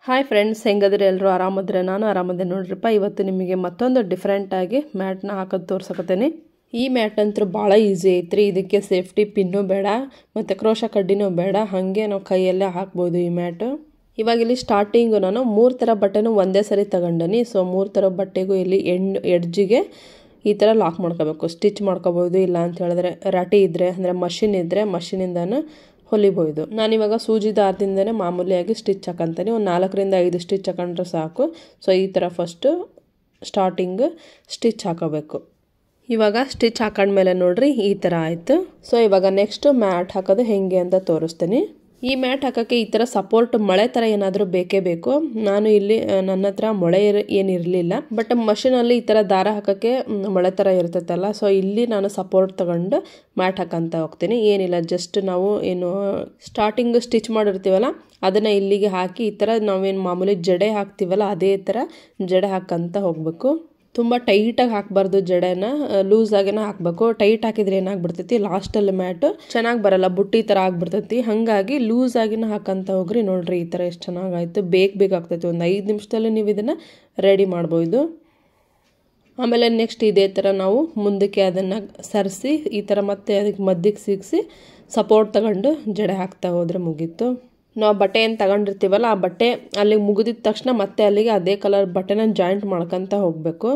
Hi friends, ಹೆಂಗದ್ರಿ ಎಲ್ಲರೂ? ಆರಾಮದ್ರೆ? ನಾನು ಆರಾಮದೆ ನೋಡ್ರಿಪ್ಪ. ಇವತ್ತು ನಿಮಗೆ ಮತ್ತೊಂದು ಡಿಫ್ರೆಂಟಾಗಿ ಮ್ಯಾಟ್ನ ಹಾಕೋದು ತೋರ್ಸಕತ್ತೇನೆ. ಈ ಮ್ಯಾಟ್ ಅಂತೂ ಭಾಳ ಈಸಿ ಐತ್ರಿ. ಇದಕ್ಕೆ ಸೇಫ್ಟಿ ಪಿನ್ನು ಬೇಡ ಮತ್ತು ಕ್ರೋಶ ಕಡ್ಡಿನೂ ಬೇಡ, ಹಾಗೆ ನಾವು ಕೈಯಲ್ಲೇ ಹಾಕ್ಬೋದು ಈ ಮ್ಯಾಟು. ಇವಾಗ ಇಲ್ಲಿ ಸ್ಟಾರ್ಟಿಂಗು ನಾನು 3 ಥರ ಬಟ್ಟೆನೂ ಒಂದೇ ಸರಿ ತಗೊಂಡನಿ. ಸೊ 3 ಥರ ಬಟ್ಟೆಗೂ ಇಲ್ಲಿ ಎಡ್ಜಿಗೆ ಈ ಥರ ಲಾಕ್ ಮಾಡ್ಕೋಬೇಕು, ಸ್ಟಿಚ್ ಮಾಡ್ಕೋಬೋದು. ಇಲ್ಲ ಅಂತ ಹೇಳಿದ್ರೆ ರಾಟಿ ಇದ್ದರೆ ಅಂದರೆ ಮಷಿನ್ ಇದ್ದರೆ ಮಷಿನಿಂದನೂ ಹೊಲಿಬೋದು. ನಾನಿವಾಗ ಸೂಜಿ ದಾರದಿಂದನೇ ಮಾಮೂಲಿಯಾಗಿ ಸ್ಟಿಚ್ ಹಾಕೊಂತೀನಿ. ಒಂದು 4 ರಿಂದ 5 ಸ್ಟಿಚ್ ಹಾಕೊಂಡ್ರೆ ಸಾಕು. ಸೊ ಈ ಥರ ಫಸ್ಟು ಸ್ಟಾರ್ಟಿಂಗ್ ಸ್ಟಿಚ್ ಹಾಕೋಬೇಕು. ಇವಾಗ ಸ್ಟಿಚ್ ಹಾಕೊಂಡ್ಮೇಲೆ ನೋಡ್ರಿ ಈ ಥರ ಆಯಿತು. ಸೊ ಇವಾಗ ನೆಕ್ಸ್ಟ್ ಮ್ಯಾಟ್ ಹಾಕೋದು ಹೆಂಗೆ ಅಂತ ತೋರಿಸ್ತೀನಿ. ಈ ಮ್ಯಾಟ್ ಹಾಕೋಕ್ಕೆ ಈ ಥರ ಸಪೋರ್ಟ್ ಮೊಳೆ ಥರ ಏನಾದರೂ ಬೇಕೇ ಬೇಕು. ನಾನು ಇಲ್ಲಿ ನನ್ನ ಹತ್ರ ಮೊಳೆ ಏನಿರಲಿಲ್ಲ, ಬಟ್ ಮಷೀನಲ್ಲಿ ಈ ಥರ ದಾರ ಹಾಕೋಕ್ಕೆ ಮೊಳೆ ಥರ ಇರ್ತೈತಲ್ಲ. ಸೊ ಇಲ್ಲಿ ನಾನು ಸಪೋರ್ಟ್ ತಗೊಂಡು ಮ್ಯಾಟ್ ಹಾಕಂತ ಹೋಗ್ತೀನಿ. ಏನಿಲ್ಲ, ಜಸ್ಟ್ ನಾವು ಏನು ಸ್ಟಾರ್ಟಿಂಗ್ ಸ್ಟಿಚ್ ಮಾಡಿರ್ತೀವಲ್ಲ ಅದನ್ನು ಇಲ್ಲಿಗೆ ಹಾಕಿ ಈ ಥರ ನಾವೇನು ಮಾಮೂಲಿ ಜಡೆ ಹಾಕ್ತೀವಲ್ಲ ಅದೇ ಥರ ಜಡೆ ಹಾಕಂತ ಹೋಗಬೇಕು. ತುಂಬ ಟೈಟಾಗಿ ಹಾಕಬಾರ್ದು, ಜಡೆನ ಲೂಸಾಗೇನ ಹಾಕಬೇಕು. ಟೈಟ್ ಹಾಕಿದ್ರೆ ಏನಾಗ್ಬಿಡ್ತೈತಿ, ಲಾಸ್ಟಲ್ಲಿ ಮ್ಯಾಟು ಚೆನ್ನಾಗಿ ಬರಲ್ಲ, ಬುಟ್ಟಿ ಥರ ಆಗ್ಬಿಡ್ತೈತಿ. ಹಾಗಾಗಿ ಲೂಸಾಗಿನ ಹಾಕಂತ ಹೋಗ್ರಿ. ನೋಡ್ರಿ ಈ ಥರ ಎಷ್ಟು ಚೆನ್ನಾಗಾಯ್ತು. ಬೇಕಾಗ್ತೈತಿ. ಒಂದು 5 ನಿಮಿಷದಲ್ಲಿ ನೀವು ಇದನ್ನು ರೆಡಿ ಮಾಡ್ಬೋದು. ಆಮೇಲೆ ನೆಕ್ಸ್ಟ್ ಇದೇ ಥರ ನಾವು ಮುಂದಕ್ಕೆ ಅದನ್ನು ಸರಿಸಿ ಈ ಥರ ಮತ್ತೆ ಅದಕ್ಕೆ ಮಧ್ಯಕ್ಕೆ ಸಿಗಿಸಿ ಸಪೋರ್ಟ್ ತಗೊಂಡು ಜಡೆ ಹಾಕ್ತಾ ಹೋದರೆ ಮುಗೀತು. ನಾವು ಬಟ್ಟೆ ಏನು ತಗೊಂಡಿರ್ತೀವಲ್ಲ ಆ ಬಟ್ಟೆ ಅಲ್ಲಿಗೆ ಮುಗಿದಿದ ತಕ್ಷಣ ಮತ್ತೆ ಅಲ್ಲಿಗೆ ಅದೇ ಕಲರ್ ಬಟ್ಟೆನ ಜಾಯಿಂಟ್ ಮಾಡ್ಕೊತ ಹೋಗಬೇಕು.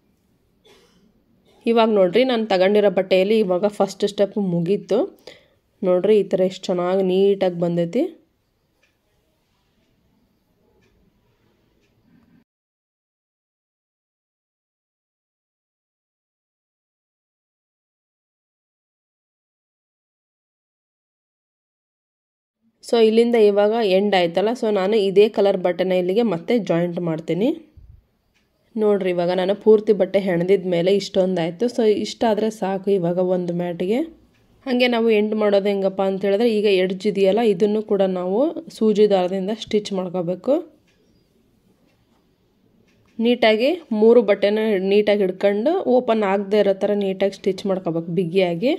ಇವಾಗ ನೋಡ್ರಿ ನಾನು ತಗೊಂಡಿರೋ ಬಟ್ಟೆಯಲ್ಲಿ ಇವಾಗ ಫಸ್ಟ್ ಸ್ಟೆಪ್ ಮುಗೀತು. ನೋಡ್ರಿ ಈ ಥರ ಎಷ್ಟು ಚೆನ್ನಾಗಿ ನೀಟಾಗಿ ಬಂದೈತಿ. ಸೊ ಇಲ್ಲಿಂದ ಇವಾಗ ಎಂಡ್ ಆಯ್ತಲ್ಲ. ಸೊ ನಾನು ಇದೇ ಕಲರ್ ಬಟ್ಟೆನ ಇಲ್ಲಿಗೆ ಮತ್ತೆ ಜಾಯಿಂಟ್ ಮಾಡ್ತೀನಿ. ನೋಡ್ರಿ ಇವಾಗ ನಾನು ಪೂರ್ತಿ ಬಟ್ಟೆ ಹೆಣದಿದ ಮೇಲೆ ಇಷ್ಟೊಂದಾಯಿತು. ಸೊ ಇಷ್ಟಾದರೆ ಸಾಕು ಇವಾಗ ಒಂದು ಮ್ಯಾಟಿಗೆ. ಹಾಗೆ ನಾವು ಎಂಡ್ ಮಾಡೋದು ಹೆಂಗಪ್ಪ ಅಂತ ಹೇಳಿದ್ರೆ, ಈಗ ಎಡ್ಜ್ ಇದೆಯಲ್ಲ ಇದನ್ನು ಕೂಡ ನಾವು ಸೂಜಿ ದಾರದಿಂದ ಸ್ಟಿಚ್ ಮಾಡ್ಕೋಬೇಕು. ನೀಟಾಗಿ 3 ಬಟ್ಟೆನ ನೀಟಾಗಿ ಹಿಡ್ಕೊಂಡು ಓಪನ್ ಆಗದೆ ಇರೋ ಥರ ನೀಟಾಗಿ ಸ್ಟಿಚ್ ಮಾಡ್ಕೋಬೇಕು ಬಿಗಿಯಾಗಿ.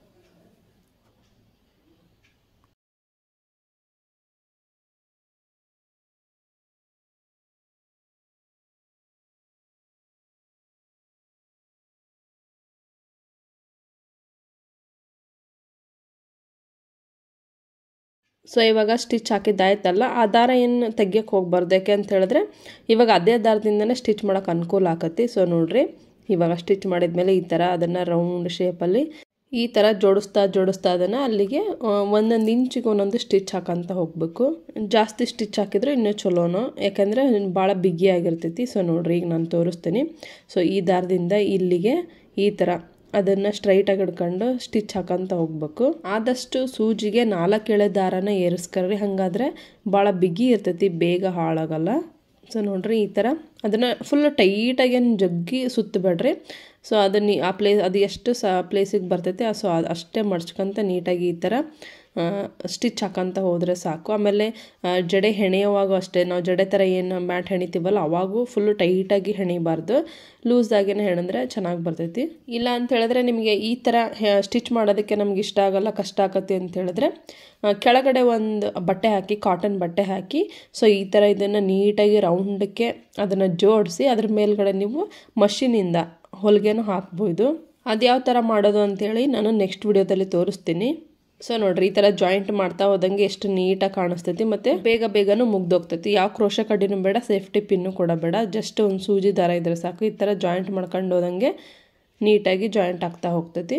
ಸೊ ಇವಾಗ ಸ್ಟಿಚ್ ಹಾಕಿದ್ದಾಯ್ತಲ್ಲ, ಆ ದಾರ ಏನು ತೆಗಿಯೋಕ್ಕೆ ಹೋಗ್ಬಾರ್ದು. ಯಾಕೆ ಅಂತ ಹೇಳಿದ್ರೆ ಇವಾಗ ಅದೇ ದಾರದಿಂದನೇ ಸ್ಟಿಚ್ ಮಾಡೋಕೆ ಅನುಕೂಲ ಆಕತಿ. ಸೊ ನೋಡ್ರಿ ಇವಾಗ ಸ್ಟಿಚ್ ಮಾಡಿದ್ಮೇಲೆ ಈ ಥರ ಅದನ್ನು ರೌಂಡ್ ಶೇಪಲ್ಲಿ ಈ ಥರ ಜೋಡಿಸ್ತಾ ಅದನ್ನು ಅಲ್ಲಿಗೆ ಒಂದೊಂದು ಇಂಚಿಗೆ ಒಂದೊಂದು ಸ್ಟಿಚ್ ಹಾಕಂತ ಹೋಗಬೇಕು. ಜಾಸ್ತಿ ಸ್ಟಿಚ್ ಹಾಕಿದ್ರೆ ಇನ್ನೂ ಚಲೋನು, ಯಾಕಂದರೆ ಭಾಳ ಬಿಗಿಯಾಗಿರ್ತೈತಿ. ಸೊ ನೋಡ್ರಿ ಈಗ ನಾನು ತೋರಿಸ್ತೀನಿ. ಸೊ ಈ ದಾರದಿಂದ ಇಲ್ಲಿಗೆ ಈ ಥರ ಅದನ್ನು ಸ್ಟ್ರೈಟಾಗಿ ಹಿಡ್ಕೊಂಡು ಸ್ಟಿಚ್ ಹಾಕಂತ ಹೋಗ್ಬೇಕು. ಆದಷ್ಟು ಸೂಜಿಗೆ 4 ಎಳೆ ದಾರನ ಏರಿಸ್ಕರ್ರಿ, ಹಾಗಾದರೆ ಭಾಳ ಬಿಗಿ ಇರ್ತೈತಿ, ಬೇಗ ಹಾಳಾಗಲ್ಲ. ಸೊ ನೋಡ್ರಿ ಈ ಥರ ಅದನ್ನು ಫುಲ್ ಟೈಟಾಗಿ ಏನು ಜಗ್ಗಿ ಸುತ್ತಬೇಡ್ರಿ. ಸೊ ಅದನ್ನು ಅದು ಎಷ್ಟು ಪ್ಲೇಸಿಗೆ ಬರ್ತೈತೆ ಸೊ ಅಷ್ಟೇ ಮಡ್ಚ್ಕೊಂತ ನೀಟಾಗಿ ಈ ಥರ ಸ್ಟಿಚ್ ಹಾಕಂತ ಹೋದರೆ ಸಾಕು. ಆಮೇಲೆ ಜಡೆ ಹೆಣೆಯುವಾಗ ಅಷ್ಟೇ, ನಾವು ಜಡೆ ಥರ ಏನು ಮ್ಯಾಟ್ ಹೆಣಿತೀವಲ್ಲ ಅವಾಗೂ ಫುಲ್ಲು ಟೈಟಾಗಿ ಹೆಣಿಬಾರ್ದು, ಲೂಸಾಗಿನೇ ಹೆಣಿದ್ರೆ ಚೆನ್ನಾಗಿ ಬರ್ತೈತಿ. ಇಲ್ಲ ಅಂತ ಹೇಳಿದ್ರೆ ನಿಮಗೆ ಈ ಥರ ಸ್ಟಿಚ್ ಮಾಡೋದಕ್ಕೆ ನಮ್ಗೆ ಇಷ್ಟ ಆಗಲ್ಲ, ಕಷ್ಟ ಆಕತಿ ಅಂತ ಹೇಳಿದ್ರೆ ಕೆಳಗಡೆ ಒಂದು ಬಟ್ಟೆ ಹಾಕಿ, ಕಾಟನ್ ಬಟ್ಟೆ ಹಾಕಿ ಸೊ ಈ ಥರ ಇದನ್ನು ನೀಟಾಗಿ ರೌಂಡಕ್ಕೆ ಅದನ್ನು ಜೋಡಿಸಿ ಅದ್ರ ಮೇಲ್ಗಡೆ ನೀವು ಮಷೀನಿಂದ ಹೊಲಿಗೆನೂ ಹಾಕ್ಬೋದು. ಅದು ಯಾವ ಥರ ಮಾಡೋದು ಅಂಥೇಳಿ ನಾನು ನೆಕ್ಸ್ಟ್ ವಿಡಿಯೋದಲ್ಲಿ ತೋರಿಸ್ತೀನಿ. ಸೊ ನೋಡ್ರಿ ಈ ಥರ ಜಾಯಿಂಟ್ ಮಾಡ್ತಾ ಹೋದಂಗೆ ಎಷ್ಟು ನೀಟಾಗಿ ಕಾಣಿಸ್ತೈತಿ, ಮತ್ತು ಬೇಗನೂ ಮುಗ್ದೋಗ್ತೈತಿ. ಯಾವ ಕ್ರೋಶ ಕಡ್ಡಿನೂ ಬೇಡ, ಸೇಫ್ಟಿ ಪಿನ್ನು ಕೂಡ ಬೇಡ, ಜಸ್ಟ್ ಒಂದು ಸೂಜಿ ದಾರ ಇದ್ರೆ ಸಾಕು. ಈ ಥರ ಜಾಯಿಂಟ್ ಮಾಡ್ಕೊಂಡು ಹೋದಂಗೆ ನೀಟಾಗಿ ಜಾಯಿಂಟ್ ಆಗ್ತಾ ಹೋಗ್ತೈತಿ.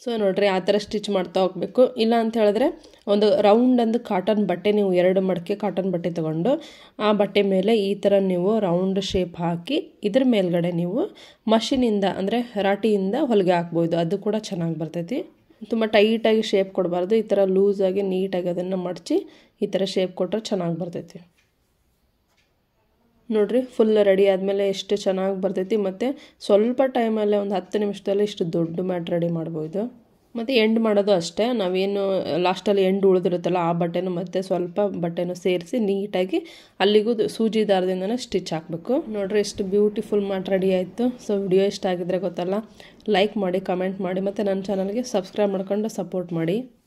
ಸೊ ನೋಡಿರಿ ಆ ಥರ ಸ್ಟಿಚ್ ಮಾಡ್ತಾ ಹೋಗಬೇಕು. ಇಲ್ಲ ಅಂತ ಹೇಳಿದ್ರೆ ಒಂದು ರೌಂಡ್ ಕಾಟನ್ ಬಟ್ಟೆ ನೀವು 2 ಮಡಕೆ ಕಾಟನ್ ಬಟ್ಟೆ ತೊಗೊಂಡು ಆ ಬಟ್ಟೆ ಮೇಲೆ ಈ ಥರ ನೀವು ರೌಂಡ್ ಶೇಪ್ ಹಾಕಿ ಇದ್ರ ಮೇಲ್ಗಡೆ ನೀವು ಮಷಿನಿಂದ ಅಂದರೆ ರಾಟಿಯಿಂದ ಹೊಲಿಗೆ ಹಾಕ್ಬೋದು. ಅದು ಕೂಡ ಚೆನ್ನಾಗಿ ಬರ್ತೈತಿ. ತುಂಬ ಟೈಟಾಗಿ ಶೇಪ್ ಕೊಡಬಾರ್ದು. ಈ ಥರ ಲೂಸಾಗಿ ನೀಟಾಗಿ ಅದನ್ನು ಮಡಚಿ ಈ ಥರ ಶೇಪ್ ಕೊಟ್ಟರೆ ಚೆನ್ನಾಗಿ ಬರ್ತೈತಿ. ನೋಡಿರಿ ಫುಲ್ ರೆಡಿ ಆದಮೇಲೆ ಎಷ್ಟು ಚೆನ್ನಾಗಿ ಬರ್ತೈತಿ. ಮತ್ತು ಸ್ವಲ್ಪ ಟೈಮಲ್ಲೇ ಒಂದು 10 ನಿಮಿಷದಲ್ಲಿ ಇಷ್ಟು ದೊಡ್ಡ ಮ್ಯಾಟ್ ರೆಡಿ ಮಾಡ್ಬೋದು. ಮತ್ತು ಎಂಡ್ ಮಾಡೋದು ಅಷ್ಟೇ, ನಾವೇನು ಲಾಸ್ಟಲ್ಲಿ ಎಂಡ್ ಉಳಿದಿರುತ್ತಲ್ಲ ಆ ಬಟ್ಟೆನೂ ಮತ್ತು ಸ್ವಲ್ಪ ಬಟ್ಟೆನೂ ಸೇರಿಸಿ ನೀಟಾಗಿ ಅಲ್ಲಿಗೂ ಸೂಜಿ ದಾರದಿಂದನೇ ಸ್ಟಿಚ್ ಹಾಕಬೇಕು. ನೋಡಿರಿ ಎಷ್ಟು ಬ್ಯೂಟಿಫುಲ್ ಮ್ಯಾಟ್ ರೆಡಿ ಆಯಿತು. ಸೊ ವಿಡಿಯೋ ಇಷ್ಟ ಆಗಿದ್ರೆ ಗೊತ್ತಲ್ಲ, ಲೈಕ್ ಮಾಡಿ, ಕಮೆಂಟ್ ಮಾಡಿ ಮತ್ತು ನನ್ನ ಚಾನಲ್ಗೆ ಸಬ್ಸ್ಕ್ರೈಬ್ ಮಾಡ್ಕೊಂಡು ಸಪೋರ್ಟ್ ಮಾಡಿ.